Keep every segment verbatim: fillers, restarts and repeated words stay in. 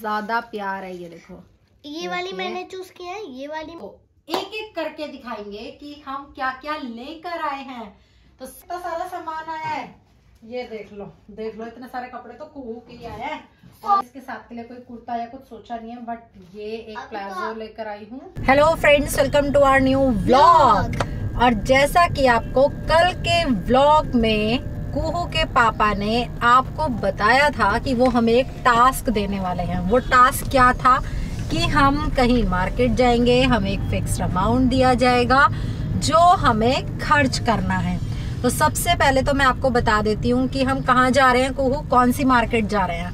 ज्यादा प्यार है। ये देखो, ये वाली मैंने चूज किया है। ये वाली एक एक करके दिखाएंगे कि हम क्या क्या लेकर आए हैं। तो इतना सारा सामान आया है, ये देख लो देख लो इतने सारे कपड़े तो कुहू के ही आए हैं। और इसके साथ के लिए कोई कुर्ता या कुछ सोचा नहीं है, बट ये एक प्लाजो लेकर आई हूँ। Hello friends, welcome to our new vlog. और जैसा कि आपको कल के व्लॉग में कुहू के पापा ने आपको बताया था कि वो हमें एक टास्क देने वाले हैं। वो टास्क क्या था कि हम कहीं मार्केट जाएंगे, हमें एक फिक्स्ड अमाउंट दिया जाएगा जो हमें खर्च करना है। तो सबसे पहले तो मैं आपको बता देती हूँ कि हम कहाँ जा रहे हैं। कुहू, कौन सी मार्केट जा रहे हैं?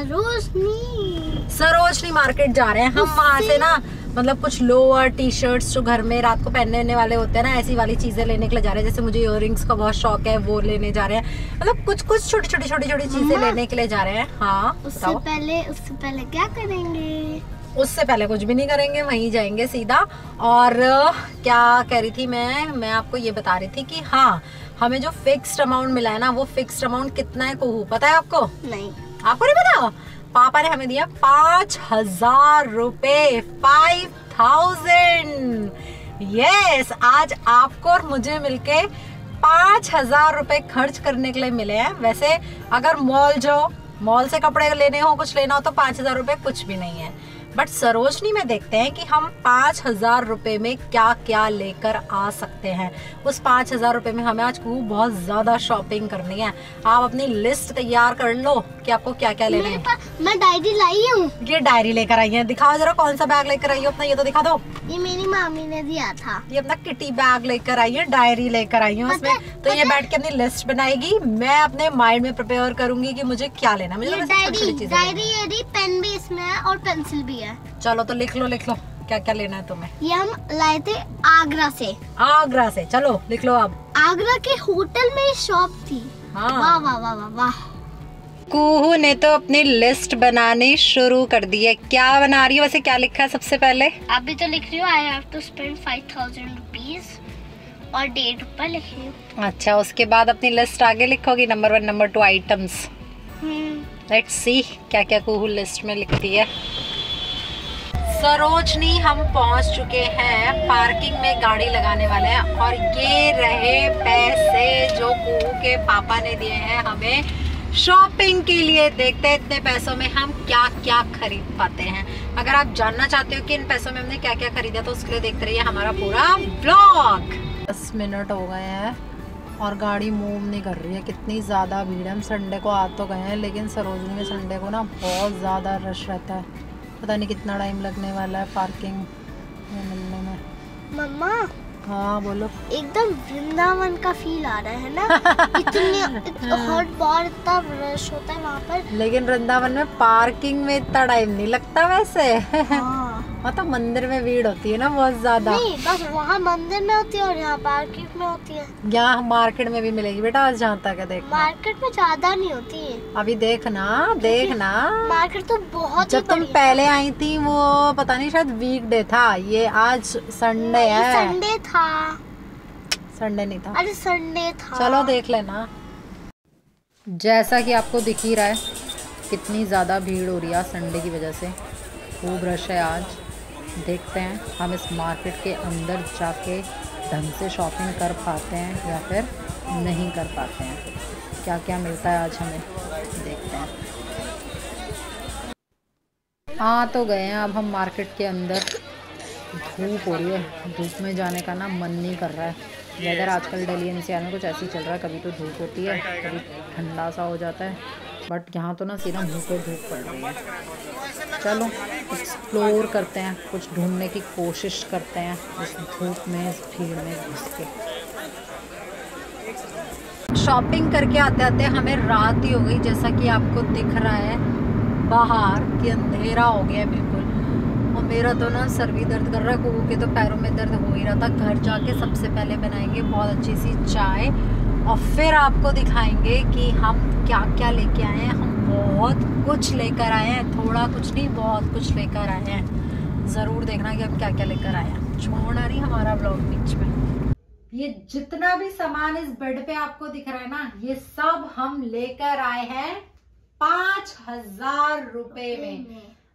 सरोजनी सरोजनी मार्केट जा रहे हैं हम। वहाँ से ना मतलब कुछ लोअर टी शर्ट्स जो घर में रात को पहनने वाले होते हैं ना, ऐसी वाली चीजें लेने के लिए जा रहे हैं। जैसे मुझे इयररिंग्स का बहुत शौक है, वो लेने जा रहे हैं। मतलब कुछ कुछ छोटी छोटी छोटी छोटी चीजें लेने के लिए जा रहे हैं। हाँ, उससे पहले उससे पहले क्या करेंगे? उससे पहले कुछ भी नहीं करेंगे, वहीं जाएंगे सीधा। और क्या कह रही थी मैं मैं आपको ये बता रही थी कि हाँ, हमें जो फिक्स्ड अमाउंट मिला है ना, वो फिक्स्ड अमाउंट कितना है कुहू, पता है आपको? नहीं। आपको नहीं पता? पापा ने हमें दिया पांच हजार रुपए, फाइव थाउजेंड। यस, आज आपको और मुझे मिलके पांच हजार रुपए खर्च करने के लिए मिले हैं। वैसे अगर मॉल जाओ, मॉल से कपड़े लेने हो, कुछ लेना हो तो पांच हजार रुपए कुछ भी नहीं है। बट सरोजनी में देखते हैं कि हम पाँच हजार रुपए में क्या क्या लेकर आ सकते हैं। उस पाँच हजार रुपए में हमें आज बहुत ज्यादा शॉपिंग करनी है। आप अपनी लिस्ट तैयार कर लो कि आपको क्या क्या लेना है। मैं डायरी लाई हूँ। ये डायरी लेकर आई है, दिखाओ जरा कौन सा बैग लेकर आई हो अपना, ये तो दिखा दो। ये मेरी मामी ने दिया था। ये अपना किटी बैग लेकर आई है, डायरी लेकर आई हूँ उसमें। तो ये बैठ के अपनी लिस्ट बनाएगी, मैं अपने माइंड में प्रिपेयर करूंगी कि मुझे क्या लेना है। मुझे डायरी डायरी पेन भी इसमें है और पेंसिल भी है। चलो तो लिख लो लिख लो क्या क्या लेना है तुम्हें। ये हम लाए थे आगरा से। आगरा से, चलो लिख लो अब। आगरा के होटल में शॉप थी। हाँ। वाह वाह वाह वाह वाह। कुहू ने तो अपनी लिस्ट बनानी शुरू कर दी है। क्या बना रही है वैसे, क्या लिखा है सबसे पहले? अभी तो लिख रही हूँ I have to spend five thousand rupees और डेढ़ रुपए लिख रही हूँ। अच्छा, उसके बाद अपनी लिस्ट आगे लिखोगी, number one number two items. Let's see क्या क्या कुहू लिस्ट में लिखती है। सरोजनी हम पहुंच चुके हैं, पार्किंग में गाड़ी लगाने वाले हैं। और ये रहे पैसे जो कुहू के पापा ने दिए हैं हमें शॉपिंग के लिए। देखते हैं इतने पैसों में हम क्या क्या खरीद पाते हैं। अगर आप जानना चाहते हो कि इन पैसों में हमने क्या क्या खरीदा तो उसके लिए देखते रहिए हमारा पूरा व्लॉग। दस मिनट हो गए हैं और गाड़ी मूव नहीं कर रही है। कितनी ज़्यादा भीड़ है। हम संडे को आ तो गए हैं, लेकिन सरोजनी में संडे को ना बहुत ज़्यादा रश रहता है। पता नहीं कितना टाइम लगने वाला है पार्किंग में मिलने में। मम्मा। हाँ बोलो। एकदम वृंदावन का फील आ रहा है ना। इतने हर बार इतना रश होता है वहाँ पर। लेकिन वृंदावन में पार्किंग में इतना टाइम नहीं लगता वैसे। हाँ। मतलब मंदिर में भीड़ होती है ना बहुत ज्यादा। नहीं, बस वहाँ मंदिर में होती है और यहाँ मार्केट में होती है। यहाँ मार्केट में भी मिलेगी बेटा, आज जहाँ तक है देख। मार्केट में ज्यादा नहीं होती है। अभी देखना देखना। मार्केट तो बहुत जब तुम पहले आई थी वो पता नहीं शायद वीकडे था, ये आज संडे है। संडे था। संडे नहीं था। अरे संडे था। चलो देख लेना। जैसा कि आपको दिख ही रहा है कितनी ज़्यादा भीड़ हो रही है संडे की वजह से। खूब रश है आज। देखते हैं हम इस मार्केट के अंदर जाके ढंग से शॉपिंग कर पाते हैं या फिर नहीं कर पाते हैं। क्या क्या मिलता है आज हमें, देखते हैं। आ तो गए हैं अब हम मार्केट के अंदर। धूप हो रही है, धूप में जाने का ना मन नहीं कर रहा है। वेदर आजकल दिल्ली एन सी आर में कुछ ऐसी चल रहा है, कभी तो धूप होती है कभी ठंडा सा हो जाता है। बट यहाँ तो ना सीधा मुँह पे धूप पड़ रही है। चलो एक्सप्लोर करते हैं, कुछ ढूंढने की कोशिश करते हैं इस धूप में, इस भीड़ में घुस के। शॉपिंग करके आते आते हमें रात ही हो गई, जैसा कि आपको दिख रहा है बाहर कि अंधेरा हो गया है बिल्कुल। और मेरा तो ना सर भी दर्द कर रहा है, कुहू के तो पैरों में दर्द हो ही रहा था। घर जाके सबसे पहले बनाएंगे बहुत अच्छी सी चाय और फिर आपको दिखाएंगे कि हम क्या क्या लेके आए हैं। हम बहुत कुछ लेकर आए हैं, थोड़ा कुछ नहीं बहुत कुछ लेकर आए हैं। ज़रूर देखना कि हम क्या क्या लेकर आए हैं। छोड़ना नहीं हमारा ब्लॉग बीच में। ये जितना भी सामान इस बेड पे आपको दिख रहा है ना, ये सब हम लेकर आए हैं पांच हजार रुपए में।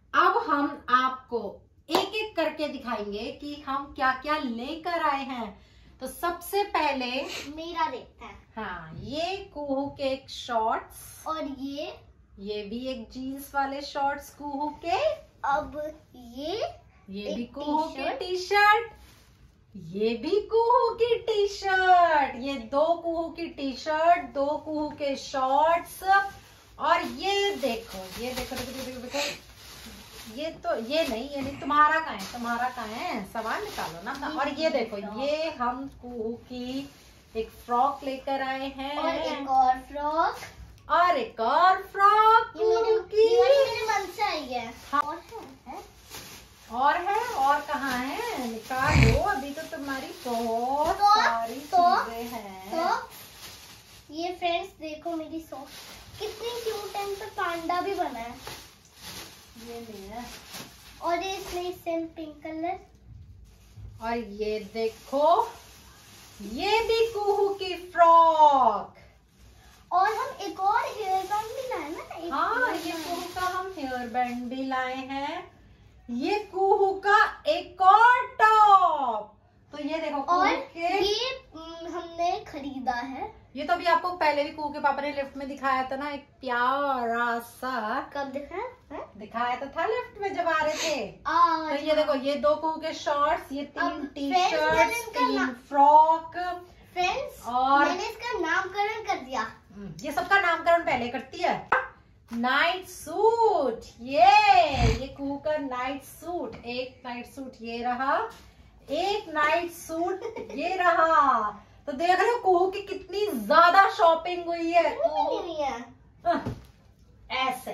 अब हम आपको एक एक करके दिखाएंगे कि हम क्या क्या लेकर आए हैं। तो सबसे पहले मेरा देखते हैं। हाँ, ये कुहू के शॉर्ट्स और ये ये भी एक जीन्स वाले शॉर्ट्स कुहू के। अब ये ये भी एक कुहू की टी-शर्ट। टी शर्ट, ये भी कुहू की टी शर्ट। ये दो कुहू की टी शर्ट, दो कुहू के शॉर्ट्स। और ये देखो ये देखो देखो देखो, देखो, देखो। ये तो ये नहीं ये नहीं तुम्हारा कहाँ है, तुम्हारा कहाँ है, सामान निकालो ना अपना। और ये देखो ये हम कुहू की एक फ्रॉक लेकर आए हैं। और एक और फ्रॉक। और एक और फ्रॉक ये मेरे कुहू की। ये वाली मेरे मन से आई है। हाँ। और है, है? और है, और कहाँ है, निकाल लो। अभी तो तुम्हारी बहुत तो, सारी तो, चीजें हैं। तो ये फ्रेंड्स देखो मेरी सॉक्स कितनी क्यूट है, इन पे पांडा भी बना है। ये नहीं है। और ये इसमें सेम पिंक कलर। और ये देखो ये भी कुहू की फ्रॉक। और हम एक और हेयर बैंड भी लाए ना। एक हाँ, हेयर ये बैंड। कुहू का हम हेयर बैंड भी लाए हैं। ये कुहू का एक और टॉप। तो ये देखो कुहू और के ये हम्म, हमने खरीदा है। ये तो अभी आपको पहले भी कुहू के पापा ने लिफ्ट में दिखाया था ना, एक प्यारा सा कब दिखा है? दिखाया तो था लिफ्ट में जब आ रहे थे। आज तो ये देखो ये दो कुहू के शॉर्ट्स, ये तीन अब टी friends, मैंने शर्ट्स, इसका तीन ना- फ्रॉक। फ्रेंड्स और मैंने इसका नामकरण कर दिया। ये सबका नामकरण पहले करती है। नाइट सूट, ये ये कुहू का नाइट सूट। एक नाइट सूट ये रहा, एक नाइट सूट ये रहा। तो देख रहे हो कुहू की कितनी ज्यादा शॉपिंग हुई है। कुहू नहीं है। आह, ऐसे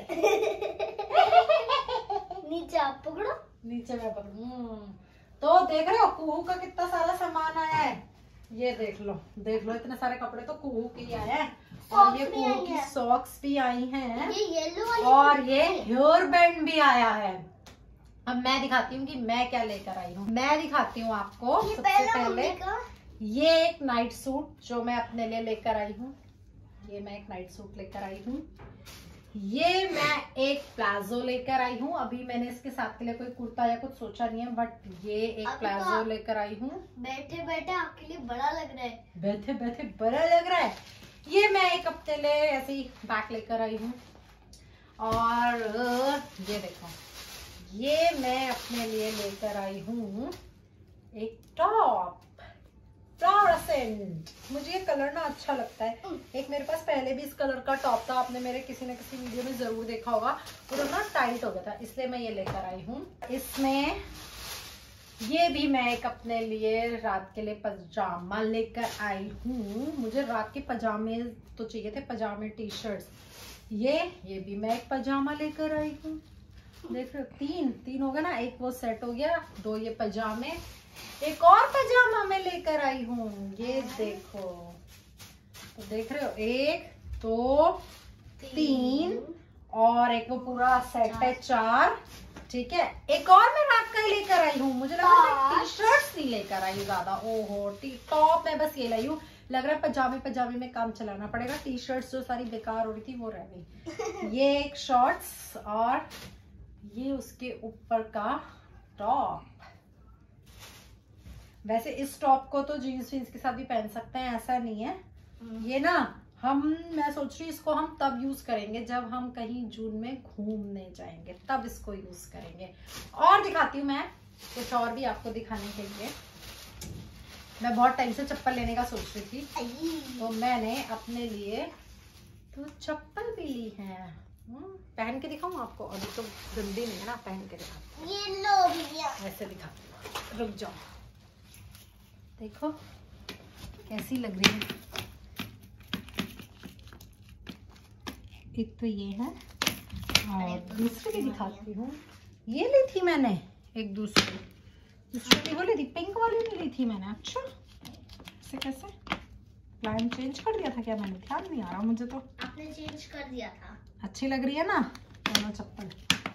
नीचे आप पकड़ो। नीचे में पकड़ूं। तो देख रहे हो कुहू का कितना सारा सामान आया है। ये देख लो देख लो इतने सारे कपड़े तो कुहू के ही आए हैं। और ये Socks भी कुहू आई की है। सॉक्स भी आई हैं। ये येलो वाली और ये हेयर बैंड भी आया है। अब मैं दिखाती हूँ कि मैं क्या लेकर आई हूँ। मैं दिखाती हूँ आपको ये सबसे पहला पहले मम्मी का। ये एक नाइट सूट जो मैं अपने लिए लेकर आई हूँ। ये मैं एक नाइट सूट लेकर आई हूँ। ये मैं एक प्लाजो लेकर आई हूँ। अभी मैंने इसके साथ के लिए कोई कुर्ता या कुछ सोचा नहीं है, बट ये एक अभी तो प्लाजो आप- लेकर आई हूँ। बैठे बैठे आपके लिए बड़ा लग रहा है। बैठे बैठे बड़ा लग रहा है। ये मैं एक अपने लिए ऐसे ही बैग लेकर आई हूँ। और ये देखो ये मैं अपने लिए लेकर आई हूँ एक टॉप फ्लोरेसेंट। मुझे ये कलर ना अच्छा लगता है। एक मेरे पास पहले भी इस कलर का टॉप था, आपने मेरे किसी न किसी वीडियो में जरूर देखा होगा। वो ना टाइट हो गया था, इसलिए मैं ये लेकर आई हूँ। इसमें ये भी मैं एक अपने लिए रात के लिए पजामा लेकर आई हूँ। मुझे रात के पजामे तो चाहिए थे, पजामे टी शर्ट्स। ये ये भी मैं एक पजामा लेकर आई हूँ। देख रहे हो तीन तीन हो गया ना, एक वो सेट हो गया, दो ये पजामे, एक और पजामा मैं लेकर आई हूँ। ये देखो तो देख रहे हो एक दो तीन और एक वो पूरा सेट है चार। ठीक है, एक और मैं रात का ही लेकर आई हूँ। मुझे लगा मैं टी शर्ट्स नहीं लेकर आई हूँ ज्यादा। ओहो टी टॉप मैं बस ये लाई हूँ। लग रहा है पजामे पजामे में काम चलाना पड़ेगा। टी शर्ट्स जो सारी बेकार हो रही थी वो रह गई। ये एक शॉर्ट्स और ये उसके ऊपर का टॉप। वैसे इस टॉप को तो जीन्स वीन्स के साथ भी पहन सकते हैं, ऐसा नहीं है। ये ना हम मैं सोच रही हूँ इसको हम तब यूज करेंगे जब हम कहीं जून में घूमने जाएंगे, तब इसको यूज करेंगे। और दिखाती हूँ मैं कुछ और भी आपको दिखाने के लिए। मैं बहुत टाइम से चप्पल लेने का सोच रही थी, तो मैंने अपने लिए तो चप्पल भी ली है। पहन के दिखाऊं आपको? अभी तो गंदी नहीं है ना, पहन के दिखाती ये लो भैया। हूँ। ऐसे दिखाती हूँ, रुक जाओ। देखो कैसी लग रही है। एक तो ये है और दूसरी भी दिखाती हूँ। ये ली थी मैंने एक दूसरी दूसरी वो ली थी, पिंक वाली नहीं ली थी मैंने। अच्छा ऐसे कैसे प्लान चेंज कर दिया था क्या मैंने? ध्यान नहीं आ रहा मुझे तो। आपने चेंज कर दिया था। अच्छी लग रही है ना दोनों चप्पल।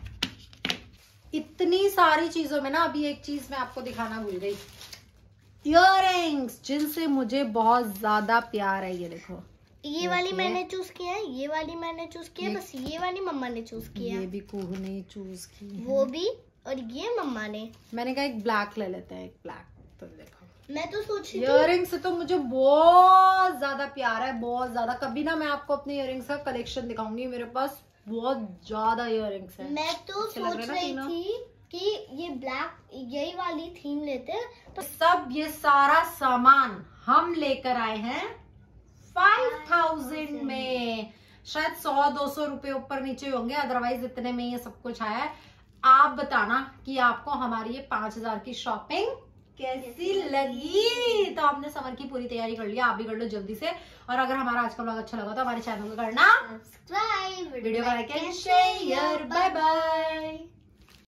इतनी सारी चीजों में ना अभी एक चीज मैं आपको दिखाना भूल गई। इयररिंग्स जिनसे मुझे बहुत ज्यादा प्यार है। ये देखो ये वाली मैंने चूज किया है, ये वाली मैंने चूज किया है, बस ये वाली मम्मा ने चूज किया। ये भी कुहू ने चूज की है। वो भी, और ये मम्मा ने। मैंने कहा एक ब्लैक ले लेते हैं, एक ब्लैक। तो देखो मैं तो सोच रही इयररिंग्स से तो मुझे बहुत ज्यादा प्यार है, बहुत ज्यादा। कभी ना मैं आपको अपने इयररिंग्स का कलेक्शन दिखाऊंगी, मेरे पास बहुत ज्यादा इयररिंग्स है। मैं तो सोच रही थी कि ये ब्लैक यही वाली थीम लेते हैं। तो सब ये सारा सामान हम लेकर आए हैं फाइव थाउजेंड में। शायद सौ दो सौ रुपए ऊपर नीचे होंगे, अदरवाइज इतने में ये सब कुछ आया है। आप बताना कि आपको हमारी ये पांच हजार की शॉपिंग कैसी लगी। तो हमने समर की पूरी तैयारी कर लिया, आप भी कर लो जल्दी से। और अगर हमारा आज का व्लॉग अच्छा लगा तो हमारे चैनल को करना सब्सक्राइब, वीडियो को like and share. Bye bye.